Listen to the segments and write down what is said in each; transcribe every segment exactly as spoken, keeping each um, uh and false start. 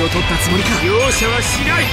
を取ったつもりか。容赦はしない。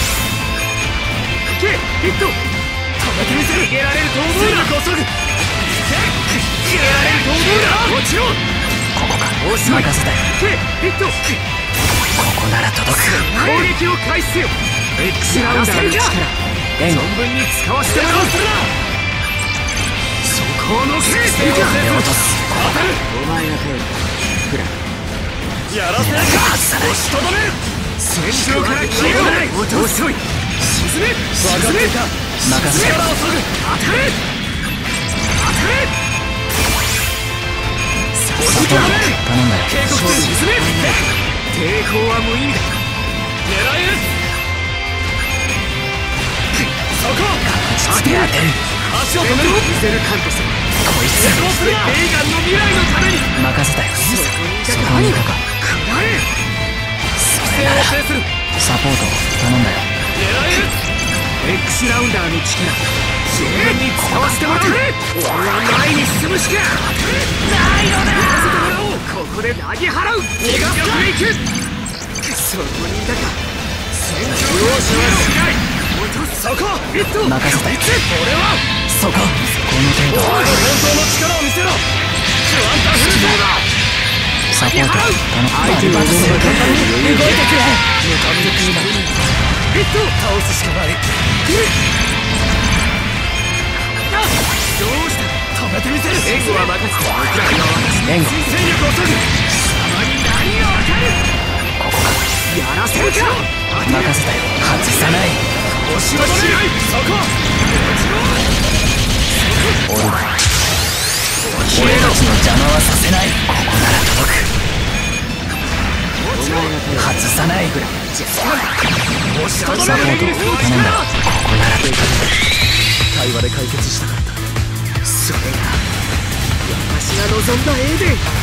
行けヒット。止めてみせる。逃げられると思うな。こそぐ。行け逃げられると思うな。もちろんここか。任せたよ。行けヒット。ここなら届く。攻撃を開始せよ。X ラウンダーの力存分に使わせてもらおう。するな。そこをのけ。手を落とす。当たる。お前が頼る。フラやらせるか。押しとどめる。戦場から消えない。遅い。沈め沈め。任せる。力を削ぐ。当たれ当たれ。押しとどめる。頼んだよ。警告する。沈め。抵抗は無意味だ。狙える。そこ当てる。足を止める。見せるカント様。こいつそうするな。レイガンの未来のために。任せたよ。そこにいたか。食らえ。それならサポート頼んだよ。狙える。X ラウンダーの力十分に使わせてもらう。俺は前に進むしかないのだ。やらせてもらおう。ここで投げ払う。逃がすブレイク。そこにいたか。戦場をしない。そこヒット。任せたよ。俺はそここの程度。お前の本当の力を見せろ。クワンタフルトだ。サポート頼む。相手は動いてくれ。向かってくるな。ヒット。倒すしかない。どうした。止めてみせる。援護は任せた。援護戦力を削ぐ。貴様に何がわかる。ここか。やらせるか。任せたよ。外さない。押しとどめ。そこおるわ。俺たちの邪魔はさせない。ここなら届く。外さないぐらい。サポート頼んだ。ここなら対話で解決したかった。それが私が望んだエーデン。